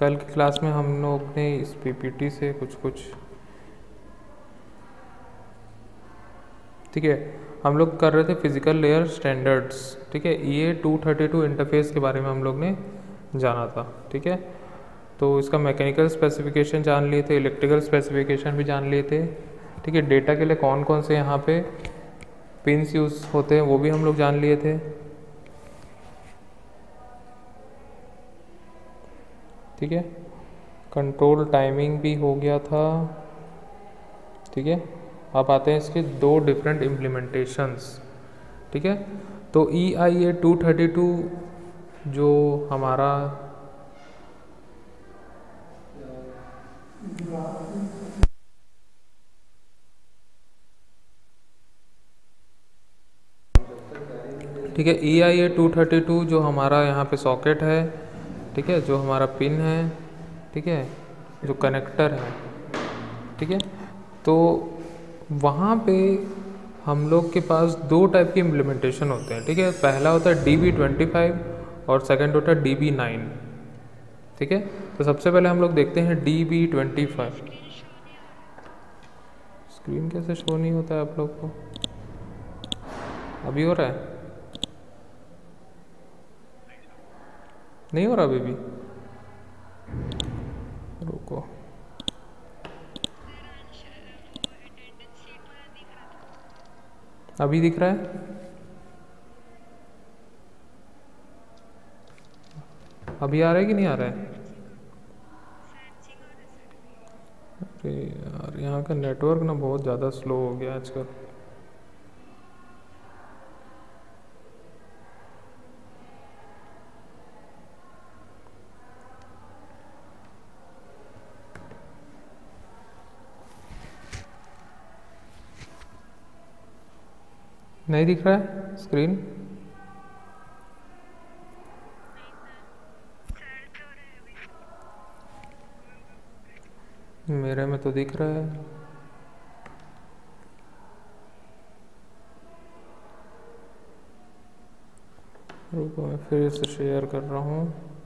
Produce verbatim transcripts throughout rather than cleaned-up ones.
कल की क्लास में हम लोग ने इस पीपीटी से कुछ कुछ ठीक है हम लोग कर रहे थे फिजिकल लेयर स्टैंडर्ड्स। ठीक है, ये टू थर्टी टू इंटरफेस के बारे में हम लोग ने जाना था। ठीक है, तो इसका मैकेनिकल स्पेसिफिकेशन जान लिए थे, इलेक्ट्रिकल स्पेसिफिकेशन भी जान लिए थे। ठीक है, डेटा के लिए कौन कौन से यहाँ पे पिन्स यूज़ होते हैं वो भी हम लोग जान लिए थे। ठीक है, कंट्रोल टाइमिंग भी हो गया था। ठीक है, अब आते हैं इसके दो डिफरेंट इम्प्लीमेंटेशंस। ठीक है, तो E I A two thirty two जो हमारा ठीक है E I A two thirty two जो हमारा यहाँ पे सॉकेट है। ठीक है, जो हमारा पिन है। ठीक है, जो कनेक्टर है। ठीक है, तो वहाँ पे हम लोग के पास दो टाइप के इम्प्लीमेंटेशन होते हैं। ठीक है, पहला होता है डी बी ट्वेंटी फाइव और सेकेंड होता है डी बी नाइन। ठीक है, तो सबसे पहले हम लोग देखते हैं D B twenty five. Screen कैसे शो नहीं होता है आप लोग को? अभी हो रहा है? नहीं हो रहा अभी भी? रुको, अभी दिख रहा है? अभी आ रहा है कि नहीं आ रहा है? अरे यार, यहाँ का नेटवर्क ना बहुत ज़्यादा स्लो हो गया आजकल। नहीं दिख रहा है स्क्रीन? मेरे में तो दिख रहा है। रुको, मैं फिर से शेयर कर रहा हूँ।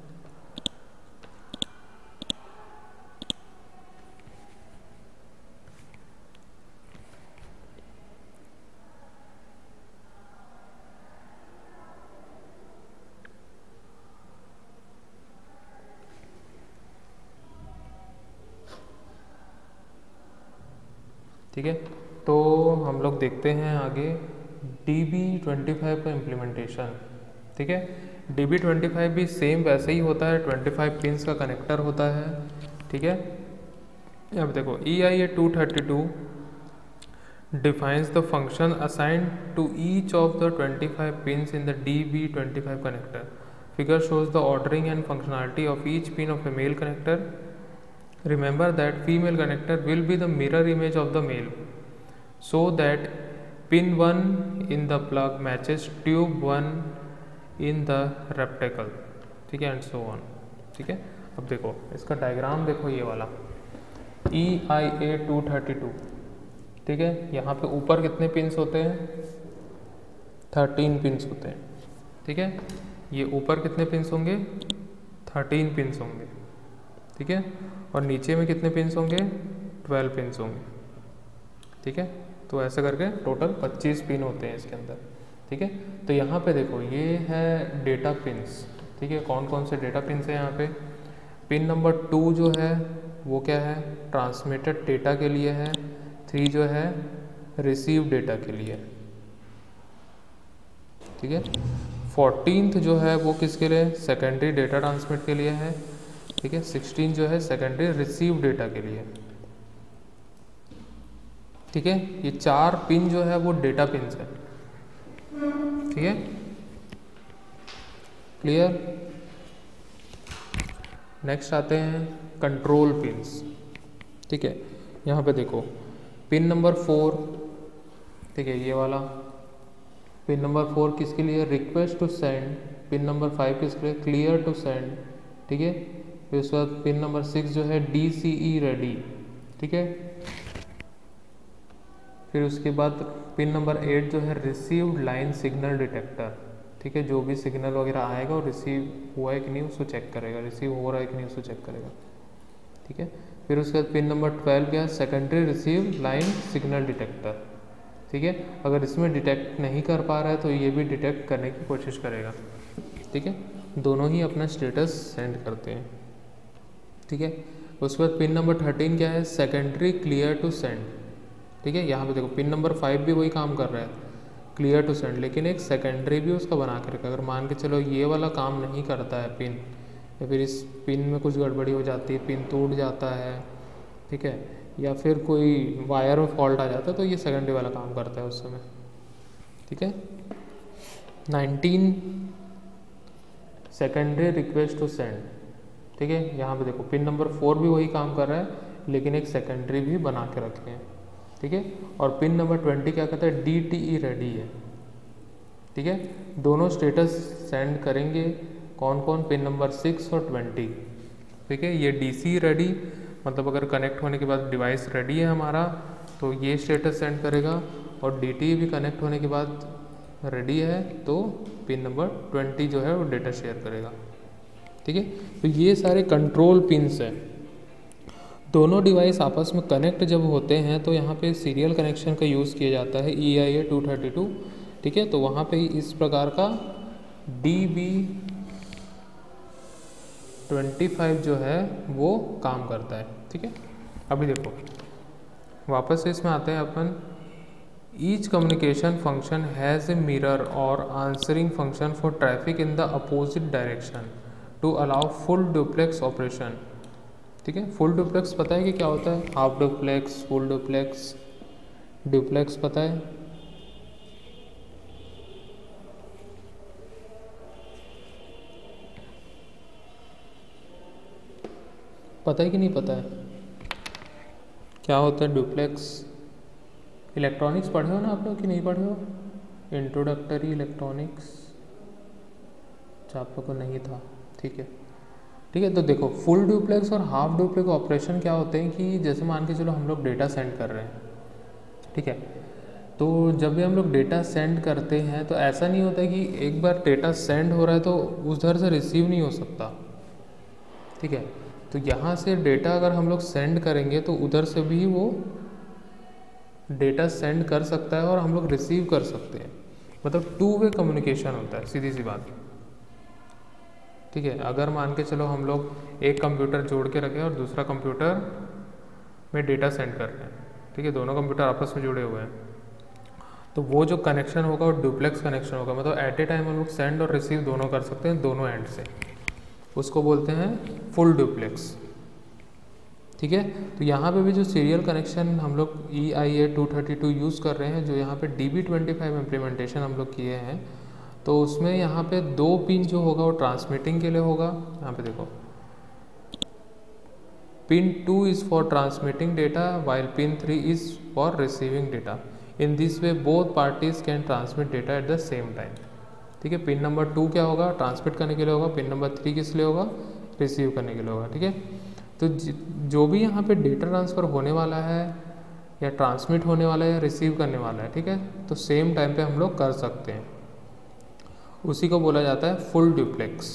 ठीक है, तो हम लोग देखते हैं आगे डी बी ट्वेंटी फाइव का इम्प्लीमेंटेशन। ठीक है, डी बी ट्वेंटी फाइव भी सेम वैसे ही होता है, ट्वेंटी फाइव पिंस का कनेक्टर होता है। ठीक है, अब देखो E I A two thirty two defines the function assigned to each of the twenty-five pins in the D B twenty-five connector. Figure shows the ordering and functionality of each pin of a male connector. Remember that female connector will be the mirror image of the male, so that pin one in the plug matches tube one in the receptacle. ठीक है, and so on. ठीक है, अब देखो इसका diagram देखो, ये वाला E I A two thirty two. ठीक है, यहाँ पे ऊपर कितने पिंस होते हैं? थर्टीन पिंस होते हैं। ठीक है, ये ऊपर कितने पिंस होंगे? थर्टीन पिंस होंगे। ठीक है, और नीचे में कितने पिंस होंगे? ट्वेल्व पिंस होंगे। ठीक है, तो ऐसे करके टोटल पच्चीस पिन होते हैं इसके अंदर। ठीक है, तो यहाँ पे देखो ये है डेटा पिंस। ठीक है, कौन कौन से डेटा पिंस हैं यहाँ पे? पिन नंबर टू जो है वो क्या है? ट्रांसमिटेड डेटा के लिए है। थ्री जो है रिसीव डेटा के लिए। ठीक है, फोर्टीनथ जो है वो किसके लिए? सेकेंडरी डेटा ट्रांसमिट के लिए है। ठीक है, सिक्सटीन जो है सेकेंडरी रिसीव डेटा के लिए। ठीक है, ये चार पिन जो है वो डेटा पिन्स है। ठीक है, क्लियर? नेक्स्ट आते हैं कंट्रोल पिन्स। ठीक है, यहाँ पे देखो पिन नंबर फोर। ठीक है, ये वाला पिन नंबर फोर किसके लिए? Request to send. Pin number five किसके लिए? Clear to send. ठीक है, फिर उसके बाद पिन नंबर सिक्स जो है डी सी ई रेडी। ठीक है, फिर उसके बाद पिन नंबर एट जो है रिसीव्ड लाइन सिग्नल डिटेक्टर। ठीक है, जो भी सिग्नल वगैरह आएगा और रिसीव हुआ है कि नहीं उसको चेक करेगा, रिसीव हो रहा है कि नहीं उसको चेक करेगा। ठीक है, फिर उसके बाद पिन नंबर ट्वेल्व क्या है, secondary receive line signal detector. ठीक है, अगर इसमें डिटेक्ट नहीं कर पा रहा है तो ये भी डिटेक्ट करने की कोशिश करेगा। ठीक है, दोनों ही अपना स्टेटस सेंड करते हैं। ठीक है, उसके बाद पिन नंबर थर्टीन क्या है, सेकेंडरी क्लियर टू सेंड। ठीक है, यहाँ पे देखो पिन नंबर फाइव भी वही काम कर रहा है, क्लियर टू सेंड, लेकिन एक सेकेंडरी भी उसका बना के रखा। अगर मान के चलो ये वाला काम नहीं करता है पिन, या फिर इस पिन में कुछ गड़बड़ी हो जाती है, पिन टूट जाता है, ठीक है, या फिर कोई वायर में फॉल्ट आ जाता है, तो ये सेकेंडरी वाला काम करता है उस समय। ठीक है, nineteen secondary request to send. ठीक है, यहाँ पे देखो पिन नंबर फोर भी वही काम कर रहा है, लेकिन एक सेकेंडरी भी बना के रखे हैं। ठीक है, और पिन नंबर ट्वेंटी क्या कहता है, डी टी ई रेडी है। ठीक है, दोनों स्टेटस सेंड करेंगे कौन कौन, पिन नंबर सिक्स और ट्वेंटी। ठीक है, ये डी सी रेडी मतलब अगर कनेक्ट होने के बाद डिवाइस रेडी है हमारा तो ये स्टेटस सेंड करेगा, और डी टी ई भी कनेक्ट होने के बाद रेडी है तो पिन नंबर ट्वेंटी जो है वो डेटा शेयर करेगा। ठीक है, तो ये सारे कंट्रोल पिन्स हैं। दोनों डिवाइस आपस में कनेक्ट जब होते हैं तो यहाँ पे सीरियल कनेक्शन का यूज़ किया जाता है, E I A two thirty two. ठीक है, तो वहाँ पे इस प्रकार का डी बी ट्वेंटी फाइव जो है वो काम करता है। ठीक है, अभी देखो वापस से इसमें आते हैं अपन। Each communication function has a mirror और answering function for traffic in the opposite direction to allow full duplex operation. ठीक है, फुल डुप्लेक्स पता है कि क्या होता है, half duplex, full duplex, duplex पता है? पता है कि नहीं पता है क्या होता है डुप्लेक्स? इलेक्ट्रॉनिक्स पढ़े हो ना आप लोग कि नहीं पढ़े हो? इंट्रोडक्टरी इलेक्ट्रॉनिक्स आप लोग को नहीं था। ठीक है, ठीक है, तो देखो फुल डुप्लेक्स और हाफ डुप्लेक्स ऑपरेशन क्या होते हैं कि जैसे मान के चलो हम लोग डेटा सेंड कर रहे हैं। ठीक है, तो जब भी हम लोग डेटा सेंड करते हैं तो ऐसा नहीं होता कि एक बार डेटा सेंड हो रहा है तो उधर से रिसीव नहीं हो सकता। ठीक है, तो यहाँ से डेटा अगर हम लोग सेंड करेंगे तो उधर से भी वो डेटा सेंड कर सकता है और हम लोग रिसीव कर सकते हैं, मतलब टू वे कम्युनिकेशन होता है, सीधी सी बात। ठीक है, अगर मान के चलो हम लोग एक कंप्यूटर जोड़ के रखें और दूसरा कंप्यूटर में डेटा सेंड कर रहे हैं, ठीक है, दोनों कंप्यूटर आपस में जुड़े हुए हैं, तो वो जो कनेक्शन होगा वो डुप्लेक्स कनेक्शन होगा, मतलब एट ए टाइम हम लोग सेंड और रिसीव दोनों कर सकते हैं दोनों एंड से, उसको बोलते हैं फुल डुप्लेक्स। ठीक है, तो यहाँ पे भी जो सीरियल कनेक्शन हम लोग E I A two thirty two use कर रहे हैं, जो यहाँ पे D B twenty five implementation हम लोग किए हैं, तो उसमें यहाँ पे दो पिन जो होगा वो ट्रांसमिटिंग के लिए होगा। यहाँ पे देखो pin two is for transmitting data while pin three is for receiving data. In this way both parties can transmit data at the same time. ठीक है, पिन नंबर टू क्या होगा, ट्रांसमिट करने के लिए होगा, पिन नंबर थ्री किस लिए होगा, रिसीव करने के लिए होगा। ठीक है, तो जो भी यहाँ पे डेटा ट्रांसफ़र होने वाला है या ट्रांसमिट होने वाला है या रिसीव करने वाला है, ठीक है, तो सेम टाइम पे हम लोग कर सकते हैं, उसी को बोला जाता है फुल डुप्लेक्स।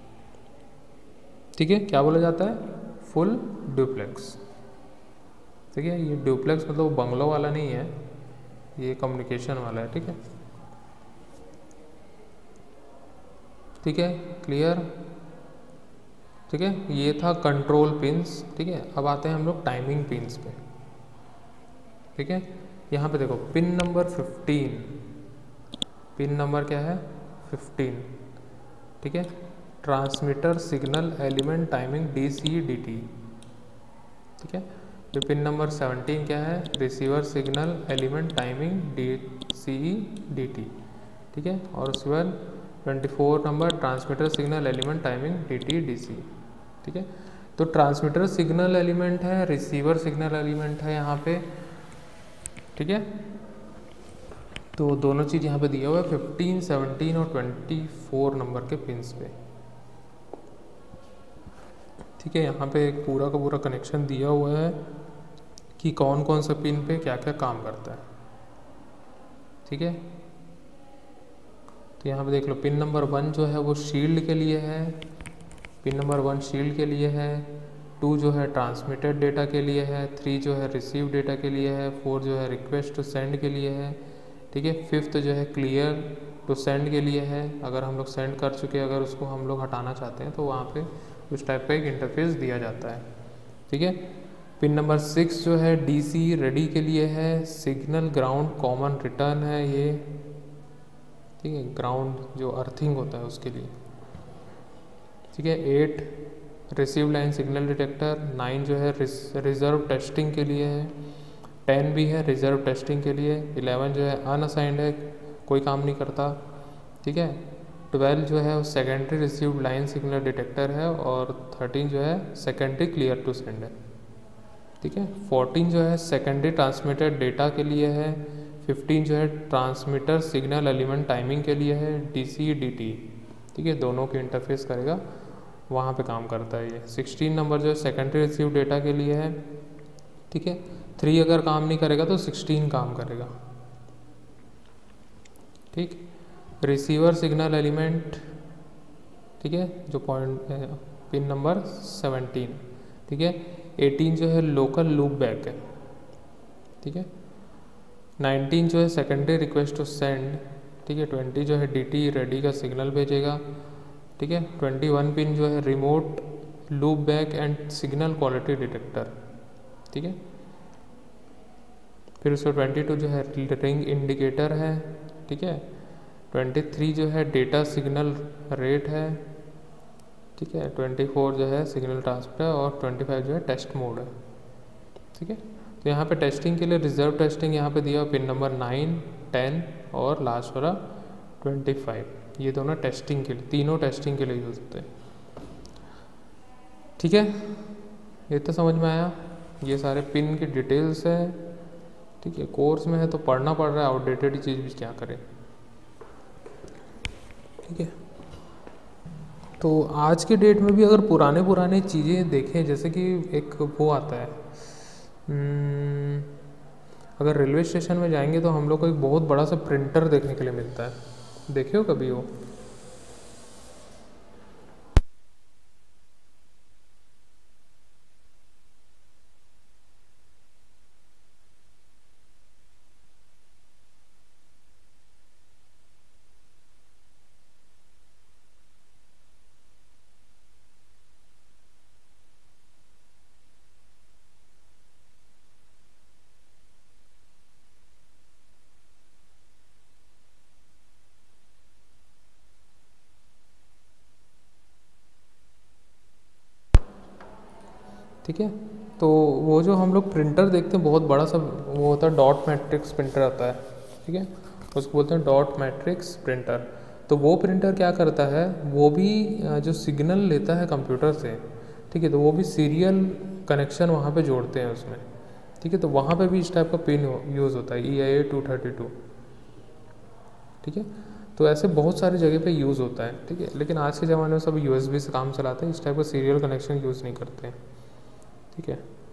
ठीक है, क्या बोला जाता है, फुल डुप्लेक्स। ठीक है, ये डुप्लेक्स मतलब बंगलों वाला नहीं है, ये कम्युनिकेशन वाला है। ठीक है, ठीक है, क्लियर। ठीक है, ये था कंट्रोल पिंस। ठीक है, अब आते हैं हम लोग टाइमिंग पिंस पे। ठीक है, यहाँ पे देखो pin number fifteen, pin number क्या है, फिफ्टीन। ठीक है, transmitter signal element timing D C D T. ठीक है, तो पिन नंबर सेवनटीन क्या है, receiver signal element timing D C D T. ठीक है, और उसके बाद twenty four number transmitter signal element timing D T D C. ठीक है, तो ट्रांसमीटर सिग्नल एलिमेंट है, रिसीवर सिग्नल एलिमेंट है यहाँ पे। ठीक है, तो दोनों चीज़ यहाँ पे दिया हुआ है फिफ्टीन, सेवनटीन और ट्वेंटी फोर नंबर के पिंस पे। ठीक है, यहाँ पे एक पूरा का पूरा कनेक्शन दिया हुआ है कि कौन कौन सा पिन पे क्या क्या काम करता है। ठीक है, तो यहाँ पे देख लो पिन नंबर वन जो है वो शील्ड के लिए है, पिन नंबर वन शील्ड के लिए है, टू जो है ट्रांसमिटेड डेटा के लिए है, थ्री जो है रिसीव डेटा के लिए है, फोर जो है रिक्वेस्ट टू सेंड के लिए है, ठीक है। फिफ्थ जो है क्लियर टू सेंड के लिए है, अगर हम लोग सेंड कर चुके हैं अगर उसको हम लोग हटाना चाहते हैं तो वहाँ पे उस टाइप का एक इंटरफेस दिया जाता है, ठीक है। पिन नंबर सिक्स जो है डीसी रेडी के लिए है, सिग्नल ग्राउंड कॉमन रिटर्न है ये, ठीक है, ग्राउंड जो अर्थिंग होता है उसके लिए, ठीक है। Eight receive line signal detector, nine जो है रिजर्व टेस्टिंग के लिए है, टेन भी है रिजर्व टेस्टिंग के लिए, इलेवन जो है अनअसाइंड है कोई काम नहीं करता, ठीक है। ट्वेल्व जो है secondary received line signal detector है, और थर्टीन जो है सेकेंडरी क्लियर टू सेंड है, ठीक है। फोर्टीन जो है सेकेंडरी ट्रांसमिटेड डेटा के लिए है, फिफ्टीन जो है ट्रांसमीटर सिग्नल एलिमेंट टाइमिंग के लिए है, डीसी डीटी, ठीक है, दोनों के इंटरफेस करेगा, वहाँ पे काम करता है ये। सिक्सटीन नंबर जो है सेकेंडरी रिसीव डेटा के लिए है, ठीक है। थ्री अगर काम नहीं करेगा तो सिक्सटीन काम करेगा, ठीक। रिसीवर सिग्नल एलिमेंट, ठीक है, जो पॉइंट पिन नंबर सेवनटीन, ठीक है। एटीन जो है लोकल लूप बैक है, ठीक है। नाइनटीन जो है सेकेंडरी रिक्वेस्ट टू सेंड, ठीक है। ट्वेंटी जो है डीटी रेडी का सिग्नल भेजेगा, ठीक है। ट्वेंटी वन पिन जो है remote loop back and signal quality detector, ठीक है। फिर उसको ट्वेंटी टू जो है रिंग इंडिकेटर है, ठीक है। ट्वेंटी थ्री जो है डेटा सिग्नल रेट है, ठीक है। ट्वेंटी फोर जो है सिग्नल ट्रांसफर है, और ट्वेंटी फाइव जो है टेस्ट मोड है, ठीक है। तो यहाँ पे टेस्टिंग के लिए रिजर्व टेस्टिंग यहाँ पे दिया पिन नंबर नाइन, टेन और लास्ट वाला ट्वेंटी फाइव, ये दोनों टेस्टिंग के लिए, तीनों टेस्टिंग के लिए यूज़ होते हैं, ठीक है। ये तो समझ में आया, ये सारे पिन की डिटेल्स है, ठीक है। कोर्स में है तो पढ़ना पड़ रहा है, आउटडेटेड चीज़ भी क्या करें, ठीक है। तो आज के डेट में भी अगर पुराने पुराने चीज़ें देखें, जैसे कि एक वो आता है, अगर रेलवे स्टेशन में जाएंगे तो हम लोग को एक बहुत बड़ा सा प्रिंटर देखने के लिए मिलता है, देखे हो कभी वो? ठीक है। तो वो जो हम लोग प्रिंटर देखते हैं बहुत बड़ा सा वो होता है, डॉट मैट्रिक्स प्रिंटर आता है, ठीक है, उसको बोलते हैं डॉट मैट्रिक्स प्रिंटर। तो वो प्रिंटर क्या करता है, वो भी जो सिग्नल लेता है कंप्यूटर से, ठीक है, तो वो भी सीरियल कनेक्शन वहाँ पे जोड़ते हैं उसमें, ठीक है। तो वहाँ पे भी इस टाइप का पिन यूज़ होता है, E I A two thirty two, ठीक है। तो ऐसे बहुत सारी जगह पे यूज़ होता है, ठीक है। लेकिन आज के ज़माने में सब यू एस बी से काम चलाते हैं, इस टाइप का सीरियल कनेक्शन यूज़ नहीं करते हैं, ठीक है,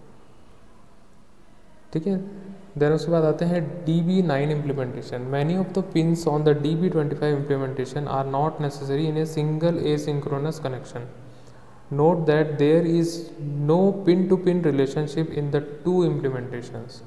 ठीक है। देन उसके बाद आते हैं D B nine implementation. Many of the pins on the D B twenty five implementation are not necessary in a single asynchronous connection. Note that there is no pin to pin relationship in the two implementations.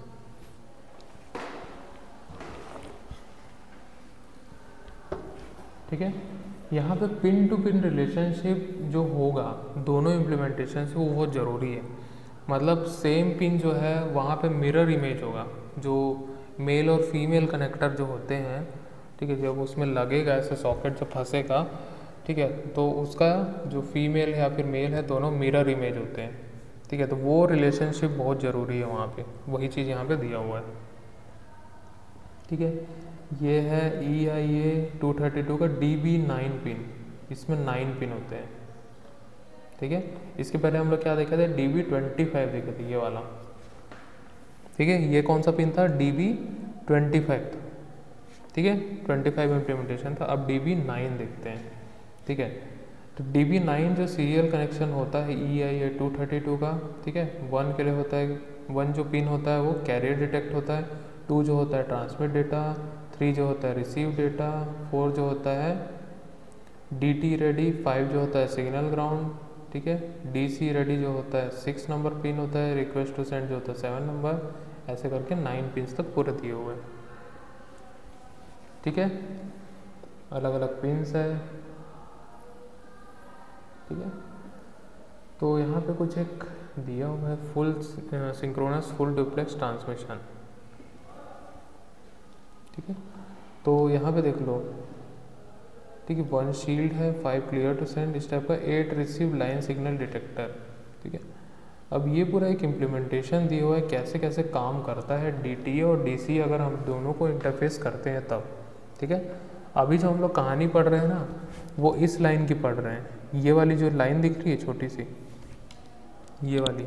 ठीक है, यहाँ पे pin to pin relationship जो होगा दोनों implementation से वो बहुत ज़रूरी है। मतलब सेम पिन जो है वहाँ पे मिरर इमेज होगा, जो मेल और फीमेल कनेक्टर जो होते हैं, ठीक है, जब उसमें लगेगा ऐसे सॉकेट जब फंसेगा, ठीक है, तो उसका जो फीमेल है या फिर मेल है दोनों मिरर इमेज होते हैं, ठीक है। तो वो रिलेशनशिप बहुत ज़रूरी है वहाँ पे, वही चीज़ यहाँ पे दिया हुआ है, ठीक है। ये है E I A two thirty two का डी बी नाइन पिन, इसमें नाइन पिन होते हैं, ठीक है। इसके पहले हम लोग क्या देखा था, डी बी ट्वेंटी फाइव देखे थे, ये वाला, ठीक है। ये कौन सा पिन था, डी बी ट्वेंटी फाइव, ठीक है, ट्वेंटी फाइव इम्प्लीमेंटेशन था। अब डी बी नाइन देखते हैं, ठीक है। तो डी बी नाइन जो सीरियल कनेक्शन होता है E I A two thirty two का, ठीक है, वन के लिए होता है, वन जो पिन होता है वो कैरियर डिटेक्ट होता है, टू जो होता है ट्रांसमिट डेटा, थ्री जो होता है रिसीव डेटा, फोर जो होता है डी टी रेडी, फाइव जो होता है सिग्नल ग्राउंड, ठीक है, डी सी रेडी जो होता है सिक्स नंबर पिन होता है, रिक्वेस्ट टू सेंड जो होता है सेवन नंबर, ऐसे करके नाइन पिन्स तक पूरे दिए हुए हैं, ठीक है, अलग अलग पिन्स है, ठीक है। तो यहाँ पे कुछ एक दिया हुआ है full synchronous full duplex transmission, ठीक है। तो यहाँ पे देख लो, ठीक है, वन शील्ड है, फाइव क्लियर टू सेंड, इस टाइप का, eight receive line signal detector, ठीक है। अब ये पूरा एक इम्प्लीमेंटेशन दिया हुआ है कैसे कैसे काम करता है डी टी और डी सी अगर हम दोनों को इंटरफेस करते हैं तब, ठीक है। अभी जो हम लोग कहानी पढ़ रहे हैं ना वो इस लाइन की पढ़ रहे हैं, ये वाली जो लाइन दिख रही है छोटी सी, ये वाली,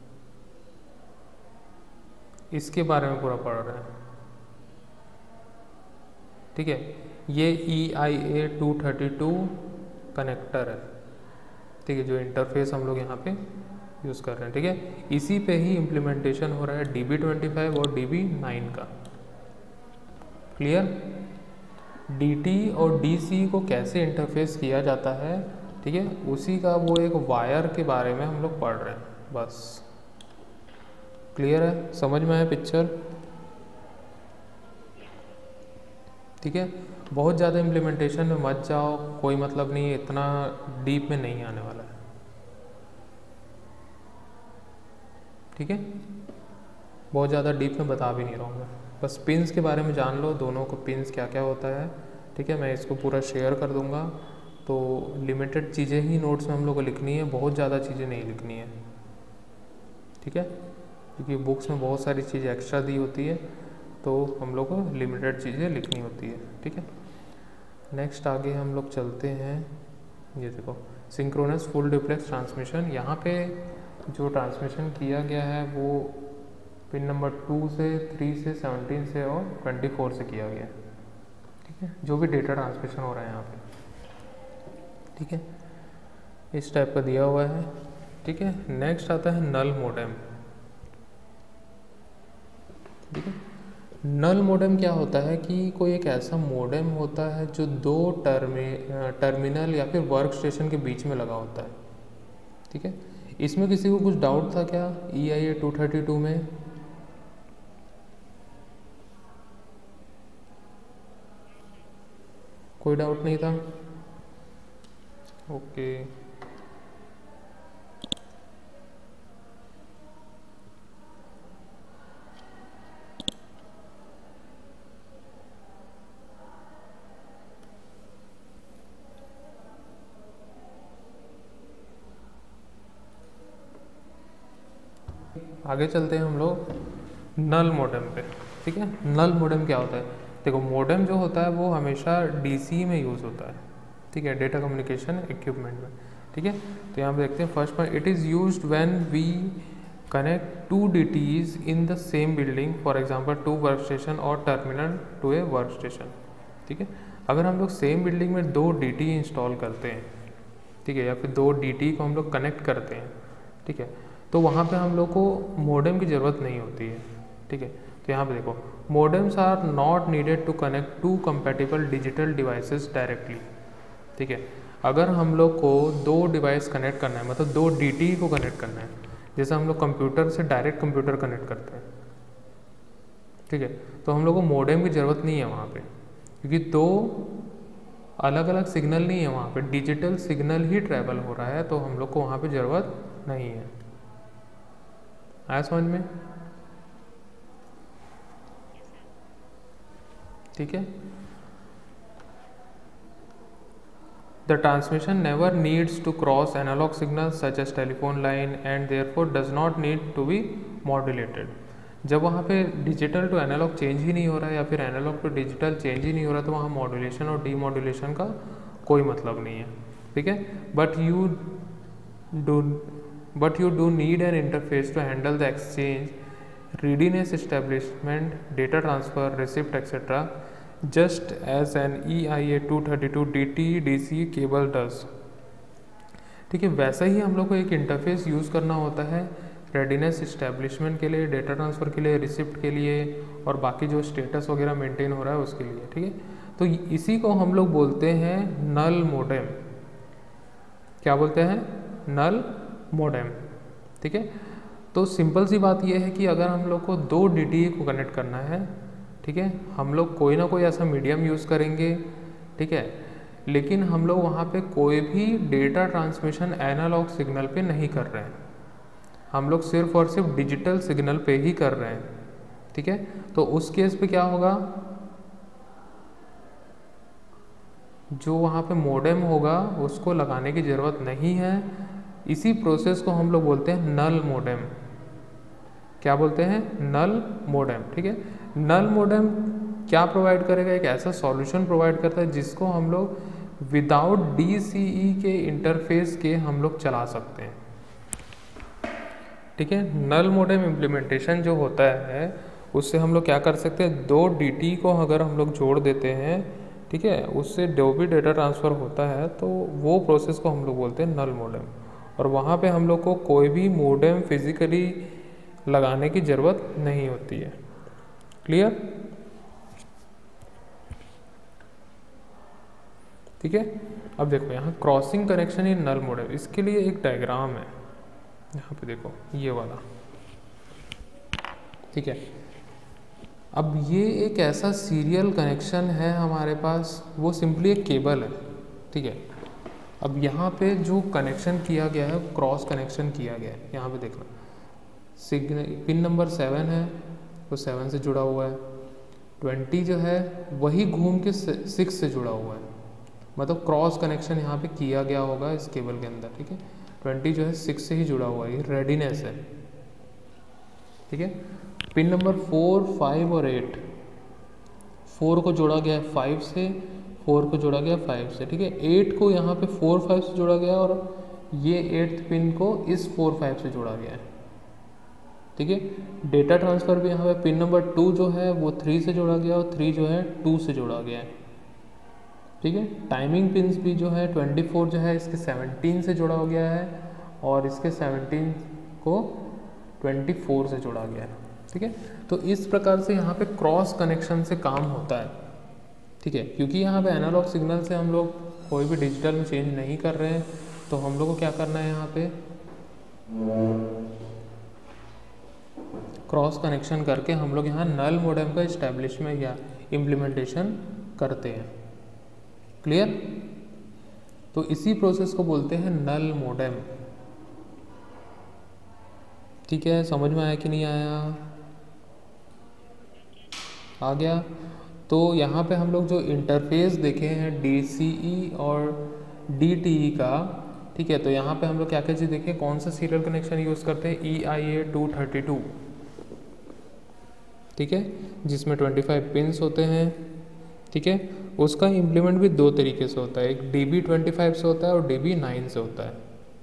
इसके बारे में पूरा पढ़ रहे हैं, ठीक है। ये E I A two thirty two connector है, ठीक है, जो इंटरफेस हम लोग यहाँ पे यूज़ कर रहे हैं, ठीक है। इसी पे ही इम्प्लीमेंटेशन हो रहा है डी बी ट्वेंटी फाइव और डी बी नाइन का, क्लियर। डी टी और डी सी को कैसे इंटरफेस किया जाता है, ठीक है, उसी का वो एक वायर के बारे में हम लोग पढ़ रहे हैं, बस क्लियर है, समझ में आया पिक्चर, ठीक है। बहुत ज़्यादा इम्प्लीमेंटेशन में मत जाओ, कोई मतलब नहीं है, इतना डीप में नहीं आने वाला है, ठीक है। बहुत ज़्यादा डीप में बता भी नहीं रहा हूँ मैं, बस पिन्स के बारे में जान लो, दोनों को पिन्स क्या क्या होता है, ठीक है। मैं इसको पूरा शेयर कर दूँगा, तो लिमिटेड चीज़ें ही नोट्स में हम लोग को लिखनी है, बहुत ज़्यादा चीज़ें नहीं लिखनी है, ठीक है, क्योंकि बुक्स में बहुत सारी चीज़ें एक्स्ट्रा दी होती है, तो हम लोग को लिमिटेड चीज़ें लिखनी होती है, ठीक है। नेक्स्ट आगे हम लोग चलते हैं, ये देखो सिंक्रोनस फुल डुप्लेक्स ट्रांसमिशन, यहाँ पे जो ट्रांसमिशन किया गया है वो पिन नंबर टू से, थ्री से, सेवनटीन से और ट्वेंटी फोर से किया गया है, ठीक है, जो भी डेटा ट्रांसमिशन हो रहा है यहाँ पे, ठीक है, इस टाइप का दिया हुआ है, ठीक है। नेक्स्ट आता है नल मोडेम, ठीक है। नल मोडेम क्या होता है कि कोई एक ऐसा मोडेम होता है जो दो टर्मि टर्मिनल या फिर वर्क स्टेशन के बीच में लगा होता है, ठीक है। इसमें किसी को कुछ डाउट था क्या E I A two thirty two में? कोई डाउट नहीं था? ओके, आगे चलते हैं हम लोग नल मोडेम पे, ठीक है। नल मोडेम क्या होता है? देखो मोडेम जो होता है वो हमेशा डीसी में यूज़ होता है, ठीक है, डेटा कम्युनिकेशन इक्विपमेंट में, ठीक है। तो यहाँ पे देखते हैं first point, it is used when we connect to DTEs in the same building, for example two work station और terminal to a work station, ठीक है। अगर हम लोग सेम बिल्डिंग में दो डीटी इंस्टॉल करते हैं, ठीक है, या फिर दो डीटी को हम लोग कनेक्ट करते हैं, ठीक है, तो वहाँ पे हम लोग को मोडेम की ज़रूरत नहीं होती है, ठीक है। तो यहाँ पे देखो modems are not needed to connect to compatible digital devices directly, ठीक है। अगर हम लोग को दो डिवाइस कनेक्ट करना है, मतलब दो डीटी को कनेक्ट करना है, जैसे हम लोग कंप्यूटर से डायरेक्ट कंप्यूटर कनेक्ट करते हैं, ठीक है, तो हम लोग को मोडेम की ज़रूरत नहीं है वहाँ पे, क्योंकि दो अलग अलग सिग्नल नहीं है वहाँ पे, डिजिटल सिग्नल ही ट्रैवल हो रहा है, तो हम लोग को वहाँ पे ज़रूरत नहीं है। आया समझ में? ठीक है। The transmission never needs to cross analog signals such as telephone line and therefore does not need to be modulated. जब वहाँ पे डिजिटल टू एनालॉग चेंज ही नहीं हो रहा है या फिर एनालॉग टू डिजिटल चेंज ही नहीं हो रहा, तो वहाँ मॉड्यूलेशन और डीमॉड्यूलेशन का कोई मतलब नहीं है, ठीक है। But you do but you do need an interface to handle the exchange, readiness establishment, data transfer, receipt etc. just as an E I A two thirty two D T D C cable does, ठीक है। वैसा ही हम लोग को एक interface use करना होता है रेडीनेस इस्टेब्लिशमेंट के लिए, डेटा ट्रांसफ़र के लिए, रिसिप्ट के लिए और बाकी जो स्टेटस वगैरह मेंटेन हो रहा है उसके लिए। ठीक है, तो इसी को हम लोग बोलते हैं नल मोडेम। क्या बोलते हैं? Null modem. ठीक है, तो सिंपल सी बात यह है कि अगर हम लोग को दो डी टी ई को कनेक्ट करना है, ठीक है, हम लोग कोई ना कोई ऐसा मीडियम यूज़ करेंगे। ठीक है, लेकिन हम लोग वहाँ पे कोई भी डेटा ट्रांसमिशन एनालॉग सिग्नल पे नहीं कर रहे हैं, हम लोग सिर्फ और सिर्फ डिजिटल सिग्नल पे ही कर रहे हैं। ठीक है, तो उस केस पे क्या होगा, जो वहाँ पे मोडेम होगा उसको लगाने की ज़रूरत नहीं है। इसी प्रोसेस को हम लोग बोलते हैं नल मोडेम। क्या बोलते हैं? Null modem. ठीक है, नल मोडेम क्या प्रोवाइड करेगा? एक ऐसा सॉल्यूशन प्रोवाइड करता है जिसको हम लोग विदाउट डी सी ई के इंटरफेस के हम लोग चला सकते हैं। ठीक है, नल मोडेम इम्प्लीमेंटेशन जो होता है उससे हम लोग क्या कर सकते हैं, दो डी टी को अगर हम लोग जोड़ देते हैं, ठीक है, उससे जो भी डेटा ट्रांसफ़र होता है तो वो प्रोसेस को हम लोग बोलते हैं नल मोडेम। और वहाँ पे हम लोग को कोई भी मोडेम फिजिकली लगाने की ज़रूरत नहीं होती है। क्लियर? ठीक है, अब देखो यहाँ crossing connection in null modem, इसके लिए एक डायग्राम है यहाँ पे, देखो ये वाला। ठीक है, अब ये एक ऐसा सीरियल कनेक्शन है हमारे पास, वो सिंपली एक केबल है। ठीक है, अब यहाँ पे जो कनेक्शन किया गया है क्रॉस कनेक्शन किया गया है। यहाँ पे देखना, सिग्नल पिन नंबर सेवन है वो सेवन से जुड़ा हुआ है, ट्वेंटी जो है वही घूम के सिक्स से जुड़ा हुआ है, मतलब क्रॉस कनेक्शन यहाँ पे किया गया होगा इस केबल के अंदर। ठीक है, ट्वेंटी जो है सिक्स से ही जुड़ा हुआ है, ये रेडीनेस है। ठीक है, पिन नंबर फोर, फाइव और एट, फोर को जोड़ा गया है फाइव से, फोर को जोड़ा गया फाइव से। ठीक है, एट को यहाँ पे फोर फाइव से जोड़ा गया और ये एट्थ पिन को इस फोर फाइव से जोड़ा गया है। ठीक है, डेटा ट्रांसफ़र भी यहाँ पे पिन नंबर टू जो है वो थ्री से जोड़ा गया और थ्री जो है टू से जोड़ा गया है। ठीक है, टाइमिंग पिन्स भी जो है ट्वेंटी फोर जो है इसके सेवनटीन से जोड़ा हो गया है और इसके सेवनटीन को ट्वेंटी फोर से जोड़ा गया है। ठीक है, तो इस प्रकार से यहाँ पे क्रॉस कनेक्शन से काम होता है। ठीक है, क्योंकि यहाँ पे एनालॉग सिग्नल से हम लोग कोई भी डिजिटल में चेंज नहीं कर रहे हैं, तो हम लोग को क्या करना है, यहाँ पे क्रॉस कनेक्शन करके हम लोग यहाँ नल मोडेम का इस्टेब्लिशमेंट या इम्प्लीमेंटेशन करते हैं। क्लियर? तो इसी प्रोसेस को बोलते हैं नल मोडेम। ठीक है, समझ में आया कि नहीं आया? आ गया? तो यहाँ पे हम लोग जो इंटरफेस देखे हैं डी सी ई और डी टी ई का, ठीक है, तो यहाँ पे हम लोग क्या क्या चीज़ देखें, कौन सा सीरियल कनेक्शन यूज़ करते हैं, E I A two thirty two. ठीक है, जिसमें ट्वेंटी फाइव पिन्स होते हैं। ठीक है, उसका इम्प्लीमेंट भी दो तरीके से होता है, एक डी बी ट्वेंटी फाइव से होता है और डी बी नाइन से होता है।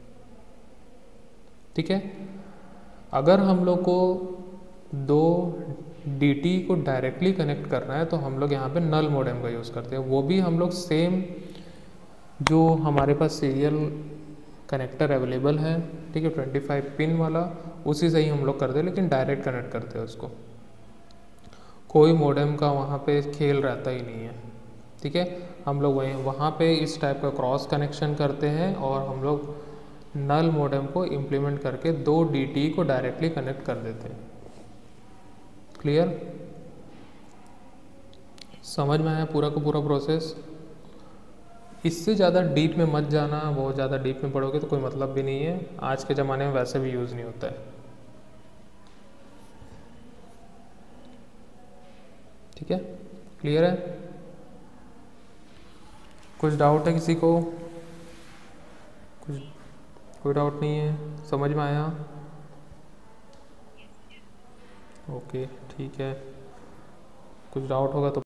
ठीक है, अगर हम लोग को दो डी टी को डायरेक्टली कनेक्ट करना है तो हम लोग यहाँ पे नल मोडेम का यूज़ करते हैं, वो भी हम लोग सेम जो हमारे पास सीरियल कनेक्टर अवेलेबल है, ठीक है, ट्वेंटी फाइव पिन वाला, उसी से ही हम लोग करते हैं, लेकिन डायरेक्ट कनेक्ट करते हैं उसको, कोई मोडेम का वहाँ पे खेल रहता ही नहीं है। ठीक है, हम लोग वहीं वहाँ पे इस टाइप का क्रॉस कनेक्शन करते हैं और हम लोग नल मोडेम को इम्प्लीमेंट करके दो डी टी को डायरेक्टली कनेक्ट कर देते हैं। क्लियर? समझ में आया पूरा का पूरा प्रोसेस? इससे ज़्यादा डीप में मत जाना, बहुत ज़्यादा डीप में पढ़ोगे तो कोई मतलब भी नहीं है, आज के ज़माने में वैसे भी यूज़ नहीं होता है। ठीक है, क्लियर है? कुछ डाउट है किसी को? कुछ कोई डाउट नहीं है? समझ में आया? ओके, ठीक है, कुछ डाउट होगा तो